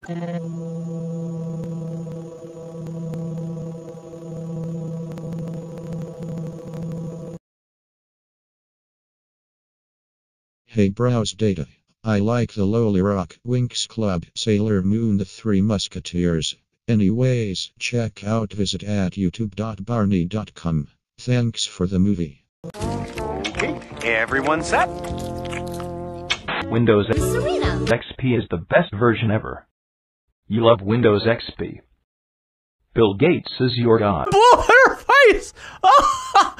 Hey, browse data. I like the Lowly Rock, Winx Club, Sailor Moon, The Three Musketeers. Anyways, check out visit at youtube.barney.com. Thanks for the movie. Okay, everyone set? Windows XP is the best version ever. You love Windows XP. Bill Gates is your god. Blow her face!